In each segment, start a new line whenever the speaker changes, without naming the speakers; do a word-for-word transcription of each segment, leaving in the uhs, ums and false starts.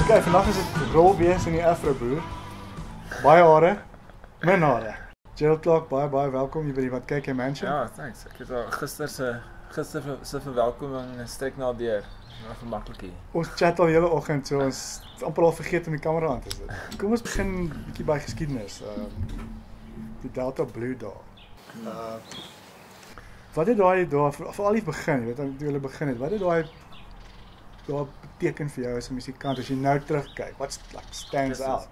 Okay, vandag is dit rolwees in die Afro boer. Baie hare, min hare. Gerald Clark, baie baie welkom hier by die Wat Kyk Jy Mansion.
Ja, thanks. Ek het al gister se gister se verwelkoming strek na deur. Nou gemaklik hier.
Ons chat al hele oggend, so ons het amper al vergeet om die kamera aan te sit. Kom ons begin 'n bietjie by geskiedenis. Uh die Delta Blue dae. Uh wat het daai dae veral die begin, jy weet, toe hulle begin het. Wat het daai daai beteken vir jou as 'n musikant as jy nou terugkyk? Wat like stands out?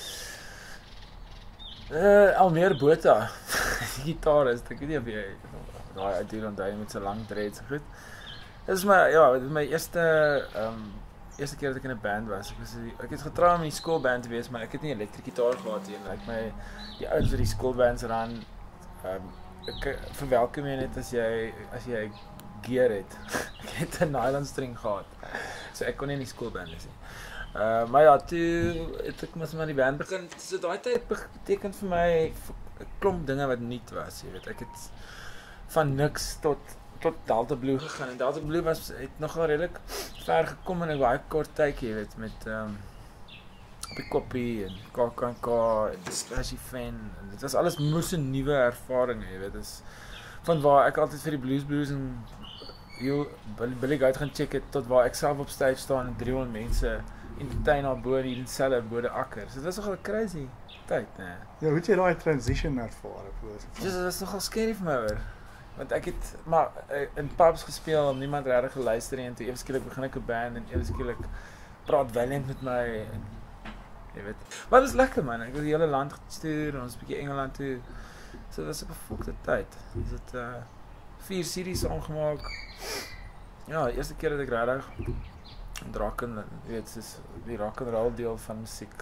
Uh al meer Botha. Die gitaar is, ek weet nie of jy daai uit hier onthou met so lang dreads goed. Dit is my ja, dit is my eerste ehm um, eerste keer dat ek in 'n band was. Ek was ek het getrou om in die skoolband te wees, maar ek het nie 'n elektriese gitaar gehad nie. Like my die ouens wat die skoolbands ran ehm um, ek verwelkom jy net as jy as jy gear het. Ek het 'n nylon string gehad. So ek kon nie in die skoolband wees nie. Uh maar ja, toe het ek mos maar die band begin. So daai tyd beteken vir my 'n klomp dinge wat nuut was, jy weet. Ek het van niks tot tot Delta Blue gegaan en Delta Blue was het nogal redelik ver gekom in 'n baie kort tydjie, jy weet, met ehm um, op die koppie en K K K en Splashy Fan en dit was alles moes 'n nuwe ervaring, jy weet. Dis van waar ek altyd vir die Blues Blues en heel billig uit gaan check het tot waar ek self op stage staan en driehonderd mense in die tuin daar bo in die selle bo die akker. So dit was nogal 'n crazy tyd, né?
Ja, hoe het jy daai transition ervaar?
Dis dit was nogal scary vir my hoor. Want ek het maar in pubs gespeel en niemand regtig geluister nie en toe ewe skielik begin ek 'n band en ewe skielik praat Valiant met my en jy weet. Maar dit was lekker man. Ek het die hele land gestuur en ons 'n bietjie Engeland toe. So dit was 'n befokte tyd. Ons het uh vier series aangemaak. Ja, die eerste keer dat ek regtig draken, jy weet, soos die rock and roll deel van musiek.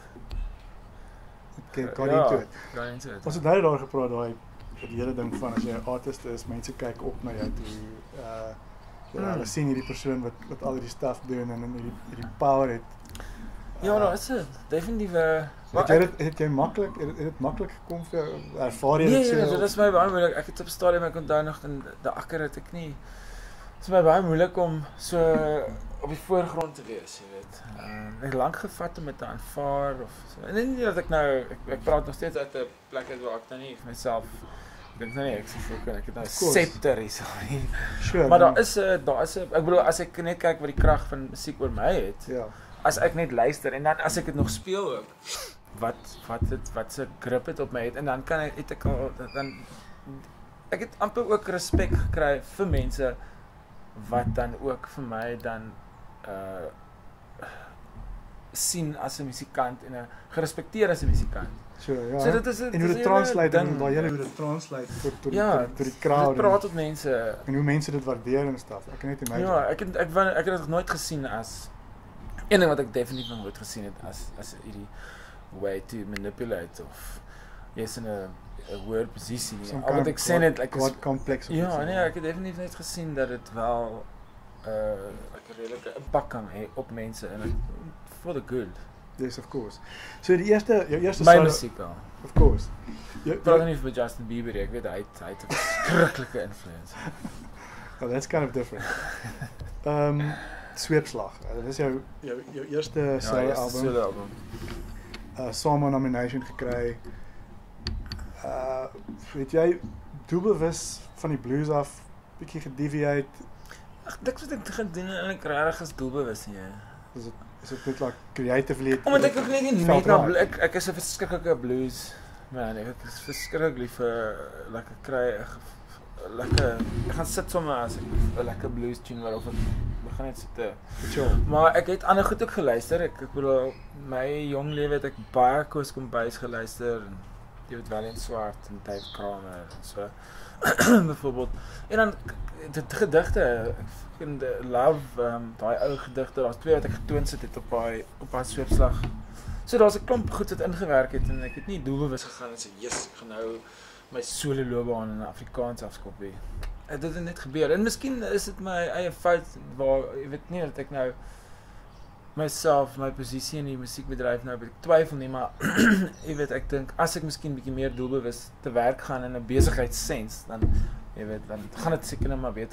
Okay, got ja, into it.
Got into it.
Ons het nou daar gepraat daai die hele ding van as jy 'n artist is, mense kyk op na jou toe. Uh ja, hulle sien hierdie persoon wat wat al hierdie stuff doen en in hierdie hierdie power het.
Uh, ja, daar is dit. Definitief uh
het jy dit het jy maklik het dit maklik gekom vir ervaar jy
dit
so?
Nee, dit is my baie moeilik. Ek het op stadium ek onthou nog in die akker het ek nie. Dit is my baie moeilik om so op die voorgrond te wees, jy weet. Ehm uh, ek lank gevat om dit te aanvaar of so. En nie dat ek nou ek, ek praat nog steeds uit 'n plek uit waar ek nou nie vir myself ek dink nou nie ek sê ek, ek het nou scepter hier so.
Sure,
maar daar is 'n daar is 'n ek bedoel as ek net kyk wat die krag van musiek oor my het.
Ja.
As ek net luister en dan as ek dit nog speel ook wat wat dit wat se grip het op my het en dan kan ek het ek al dan ek het amper ook respek gekry vir mense wat dan ook vir my dan uh sien as 'n musikant en 'n gerespekteer as 'n musikant.
So ja.
So dit is
en hoe dit translate en waar jy hoe dit translate tot tot
ja,
tot die crowd.
Dit praat tot mense
en hoe mense dit waardeer en stuff. Ek kan net imagine.
Ja, ek het ek ek, ek het dit nog nooit gesien as een ding wat ek definitief nog nooit gesien het as as hierdie way to manipulate of jy's in 'n 'n hoër posisie nie. Al wat ek sê net like
wat kompleks
of ja, nee, ek het definitief net gesien dat dit wel uh like 'n redelike impak kan hê op mense en for the good.
Yes, of course. So die eerste jou eerste
my musiek al.
Of course.
Jy praat nie vir Justin Bieber, ek weet hy hy het 'n verskriklike influence.
Well, that's kind of different. Ehm um, Sweepslag. Dit is jou jou jou eerste
ja,
solo album.
Solo album.
Uh Sama nomination gekry. Uh weet jy doelbewus van die blues af bietjie gedeviate.
Ag ek wat ek gedoen en ek regtig is doelbewus nie.
Is dit is dit net like creatively?
Omdat ek ook net nie net na ek ek is 'n verskriklike blues man. Ek is verskriklik lief vir lekker kry lekker ek gaan sit sommer as ek 'n lekker blues tune waarop ek begin net sit te
chill.
Maar ek het ander goed ook geluister. Ek ek bedoel my jong lewe het ek baie Koos Kombuis geluister en David Valiant Swart en Dave Kramer en so byvoorbeeld. En dan dit gedigte, ek vind love um, daai ou gedigte, daar's twee wat ek getoon sit het op daai op daai Sweepslag. So daar's 'n klomp goed wat ingewerk het en ek het nie doelbewus gegaan en sê, "Yes, ek gaan nou my solo loopbaan in Afrikaans afskoppie." Dit het net gebeur. En miskien is dit my eie fout waar jy weet nie dat ek nou myself, my posisie in die musiekbedryf nou twyfel nie, maar jy weet ek dink as ek miskien bietjie meer doelbewus te werk gaan in 'n besigheidssens, dan jy weet dan gaan dit seker net maar beter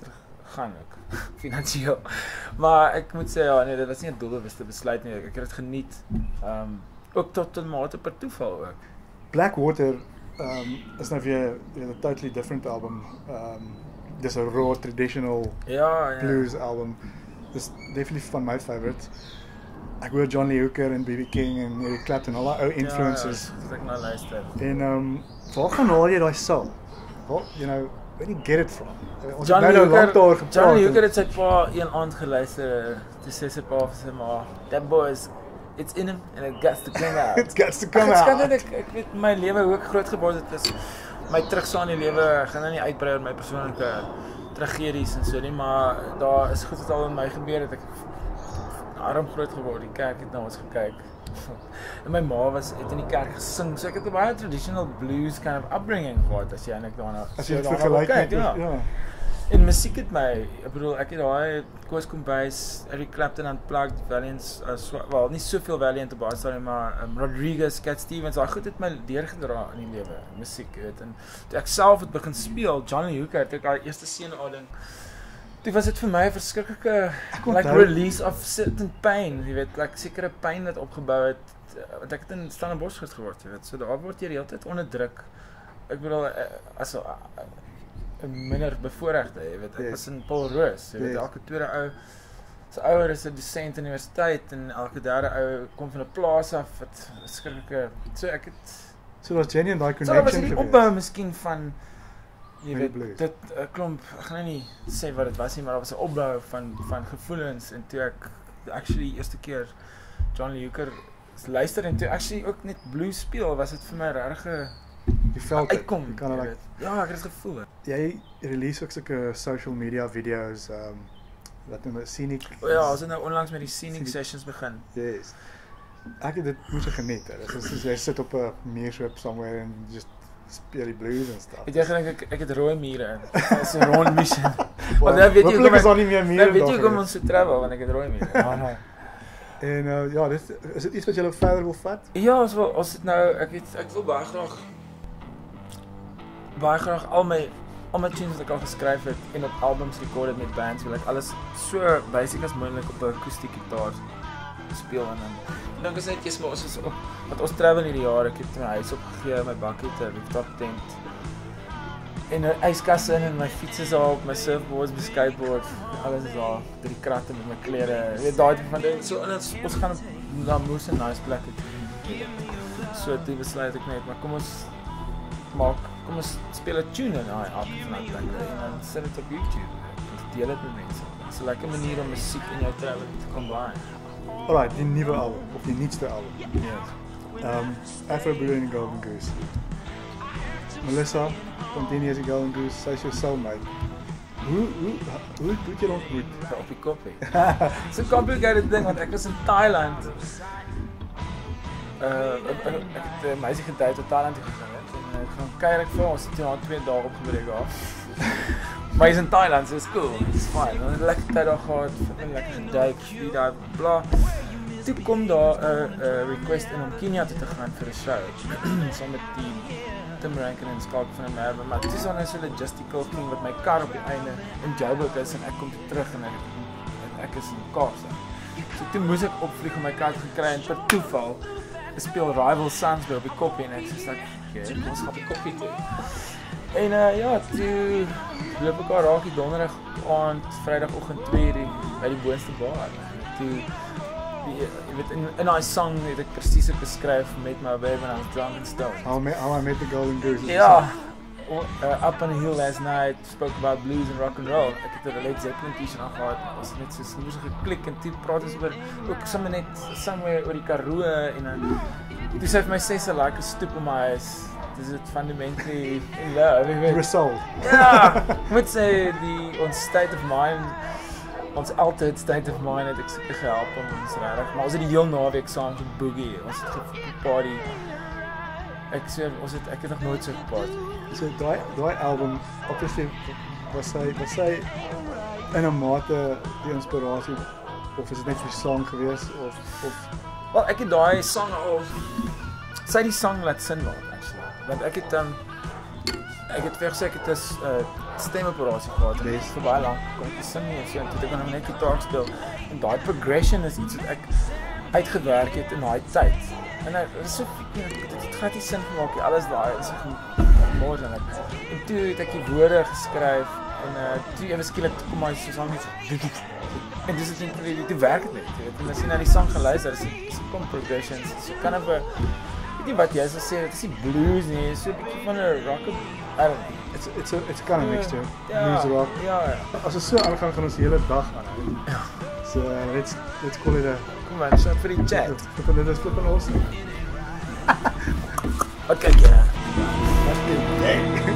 gaan ook finansiëel. Maar ek moet sê ja, nee, dit was nie 'n doelbewuste besluit nie. Ek het dit geniet. Ehm um, ook tot 'n mate per toeval ook.
Blackwater um, is nou weer 'n totally different album. Um, dis 'n raw traditional
ja, ja.
blues album. Dis definitief van my favorites. Ek hoor John Lee Hooker en B B King en Eric Clapton, al die ou influences.
Ja, ja, ek nou luister.
En um, waar gaan haal jy daai soul? Waar, you know, where do you get it from? Ons
John
het nou nou lank daar
Lee
gepraat.
John Lee Hooker het sy pa een aand geluister. Toe sê sy pa vir sy ma, "That boy is it's in him and it gets to come out."
It gets to come
Ek
out.
Ek, ek, ek weet my lewe hoe ek groot geword het is my terugstaan in die lewe, ek gaan nou nie uitbrei oor my persoonlike tragedies en so nie, maar daar is goed wat al in my gebeur het. Ek arm groot geword, die kerk het na ons gekyk. En my ma was het in die kerk gesing, so ek het 'n baie traditional blues kind of upbringing gehad as jy eintlik daarna
As jy dit
daarna
vergelyk
kyk,
met
ja.
ja.
En musiek het my, ek bedoel ek het daai Koos Kombuis, Eric Clapton Unplugged, Valiant, uh, wel nie soveel Valiant op baie stadium, maar um, Rodriguez, Cat Stevens, daai goed het my deurgedra in die lewe, musiek, weet. En toe ek self het begin speel, John Lee Hooker, toe ek daai eerste seënading, toe was dit vir my 'n verskriklike like release of certain pain, jy weet, like sekere pyn wat opgebou het, want ek het in Stellenbosch groot geword, jy weet. So daar word jy die hele tyd onderdruk. Ek bedoel as 'n minder bevoorregte, jy weet. Ek yes. was in Paul Roos, jy weet, yes. elke tweede ou se ouer is 'n dosent aan die universiteit en elke derde ou kom van 'n plaas af wat skrikkelike. So ek het
so was genuine daai connection.
So was die opbou miskien van jy weet
blues.
dit 'n klomp, ek gaan nou nie sê wat dit was nie, maar daar was 'n opbou van van gevoelens en toe ek actually eerste keer John Lee Hooker luister en toe actually ook net blues speel, was dit vir my regtig
die veld
uitkom.
Jy kan like,
ja, ek het dit gevoel.
Jy release ook sulke social media video's um wat noem scenic.
O ja, ons het nou onlangs met die scenic, scenic sessions begin.
Yes. Ek het dit moes ek geniet. Dit is soos jy sit op 'n muurshoop somewhere en just speel die blues en stuff.
Het jy gedink ek ek het rooi mure? Dit is 'n rond mission. Want dan weet jy
hoekom is daar nie meer mure.
Dan weet jy hoekom ons so travel want ek het rooi mure. Ja,
en uh, ja, dit is dit iets wat jy verder wil vat?
Ja, ons wil ons het nou ek het ek wil baie graag baie graag al my al my tunes wat ek al geskryf het en op albums recorded met bands, wil ek alles so basic as moontlik op 'n akoestiek gitaar speel en dan ek dink is net jy's maar ons is op want ons travel hierdie jaar, ek het my huis opgegee, my bakkie te rooftop tent en 'n yskasse in en my fiets is daar op, my surfboards, my skateboard, alles is daar, drie kratte met my klere, jy weet daai tipe van ding. So en ons ons gaan na Moose 'n nice plek hê. So dit besluit ek net, maar kom ons maak kom ons speel 'n tune in daai app van daai plek en dan sit dit op YouTube. Ons deel dit met mense. Dit is 'n lekker manier om musiek in jou travel te combine.
Alright, die nuwe album of die nuutste album.
Yes.
Um Afro Blue and Golden Goose. Melissa, continue as die Golden Goose, sy is jou soulmate. Hoe hoe hoe hoe het jy ontmoet?
Op die koppie. It's a complicated ding want ek was in Thailand. Uh ek het 'n meisie gedate tot Thailand gegaan het en ek gaan kuier ek vir ons het na twee dae opgebreek af. Maar hy's in Thailand, so it's cool. It's fine. Ons het lekker tyd daar gehad, lekker geduik, wie daar bla. Toe kom daar 'n uh, uh, request in om Kenia toe te gaan vir 'n show. Saam met die Tim Rankin en Skalk van der Merwe, maar dit is dan so 'n logistical thing wat my kar op die einde in Joburg is en ek kom terug en ek en ek is in Kaapstad. So toe moes ek opvlieg om my kar te kry en per toeval speel Rival Sons by op die koppie en ek sê like, "Oké, okay, ons gaan op die koppie toe." En uh, ja, toe loop ek daar raak die donderdag aand, Vrydagoggend twee uur by die boonste bar. Toe die, jy weet in in daai song het ek presies ook beskryf met my baby when I was drunk and stoned.
How I, how I met the Golden Goose.
Ja. Uh, up on a hill last night, spoke about blues and rock and roll. Ek het 'n Led Zeppelin t-shirt aangehad. Ons het net so smoes geklik en toe praat ons oor ook sommer net somewhere oor die Karoo en dan toe sê vir my sê sy like 'n stoep in my huis. Dis dit fundamentally in love, jy weet.
Result.
Ja, moet sê die ons state of mind, ons altyd state of mind het ek seker gehelp om ons regtig. Maar ons het die heel naweek saam met boogie. Ons het geparty. Ek sê ons het ek het nog nooit so geparty.
So daai daai album obviously was sy was sy in 'n mate die inspirasie of is dit net vir die song gewees of of
wel ek het daai sang al sy het die sang laat sin maak actually. Want ek het dan um, ek het vir gesê ek het is uh, stemoperasie gehad en dit is vir baie lank kon ek nie sing nie so en toe ek dan net gitaar speel en daai progression is iets wat ek uitgewerk het in daai tyd. En dit is so dit gaan nie sin gemaak nie. Alles daai is mooi en ek en toe het ek die woorde geskryf en uh, toe ewe skielik kom my so sang net so en dis dit net dit werk net. Jy weet, en as jy na die sang geluister, is dit kom progressions. So kan of 'n weet nie wat jy sou sê, dit is nie blues nie, so 'n bietjie van 'n rock. I don't know.
It's it's a it's kind of mixture.
Ja,
Blues rock.
Ja, ja.
As ons so aangaan gaan ons die hele dag aan.
Ja.
So uh, let's let's call it a
Kom maar, so vir die chat.
Flip dit is flip en awesome.
Okay, ja.
Wat doen jy?